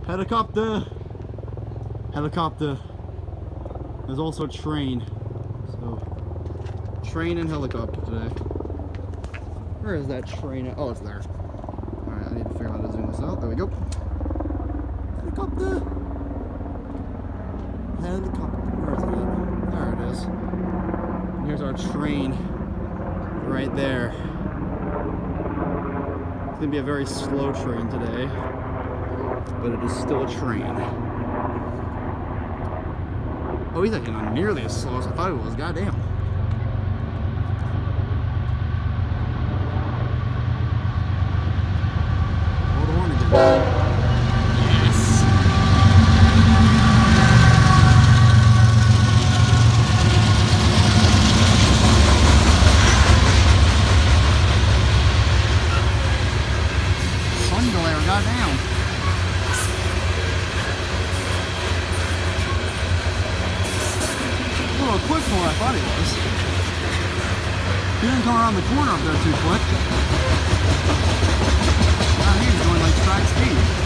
Helicopter! Helicopter. There's also a train. So, train and helicopter today. Where is that train at? Oh, it's there. Alright, I need to figure out how to zoom this out. There we go. Helicopter! Helicopter. Where is it? There it is. And here's our train. Right there. It's gonna be a very slow train today. But it is still a train. Oh, he's actually not nearly as slow as I thought he was. Goddamn. Hold the horn again. Yes. Sun glare, goddamn. Quick for what I thought he was. He didn't come around the corner up there too quick. Now he's going like track speed.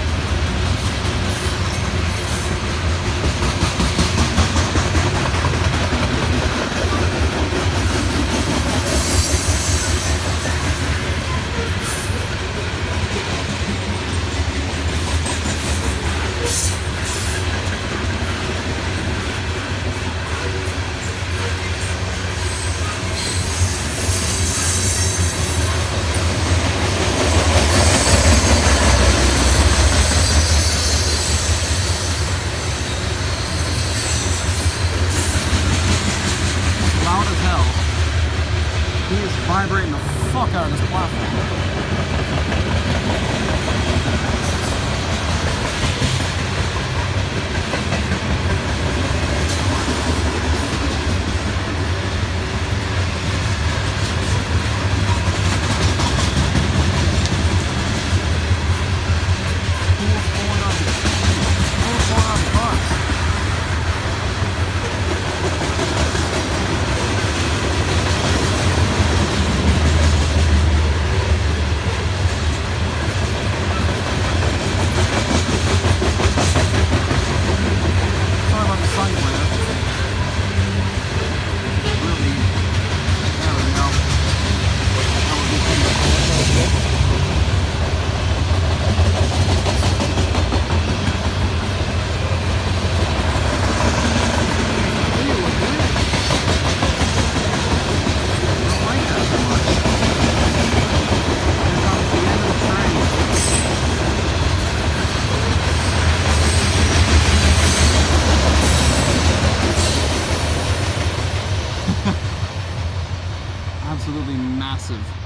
He is vibrating the fuck out of this platform. Absolutely massive.